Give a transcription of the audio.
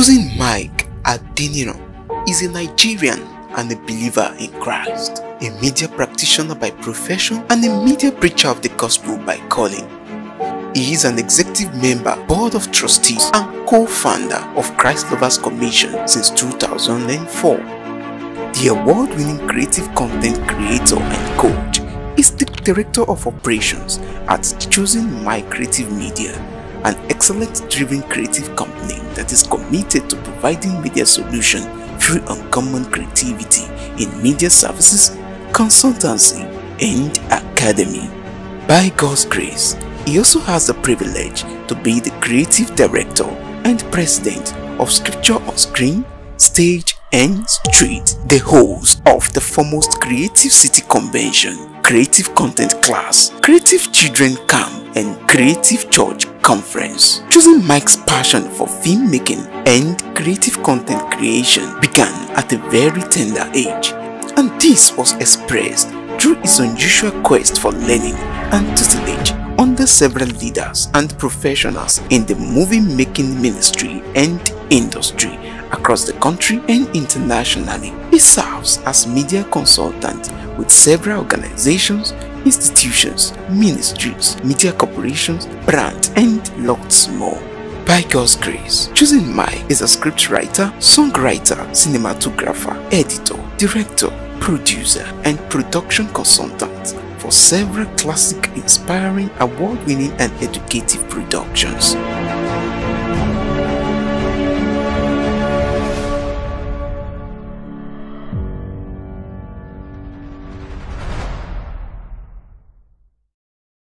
Chosen Mike Adeniro is a Nigerian and a believer in Christ, a media practitioner by profession and a media preacher of the gospel by calling. He is an executive member, board of trustees and co-founder of Christ Lovers Commission since 2004. The award-winning creative content creator and coach is the director of operations at Chosen Mike Creative Media, an excellence-driven creative company that is committed to providing media solutions through uncommon creativity in media services, consultancy, and academy. By God's grace, he also has the privilege to be the creative director and president of Scripture on Screen, Stage and Street, the host of the foremost Creative City Convention, Creative Content Class, Creative Children Camp, and Creative Church Conference. Chosen Mike's passion for filmmaking and creative content creation began at a very tender age, and this was expressed through his unusual quest for learning and tutelage under several leaders and professionals in the movie-making ministry and industry across the country and internationally. He serves as media consultant with several organizations, institutions, ministries, media corporations, brands, and lots more. By God's grace, Chosen Mike is a scriptwriter, songwriter, cinematographer, editor, director, producer, and production consultant for several classic, inspiring, award-winning, and educative productions.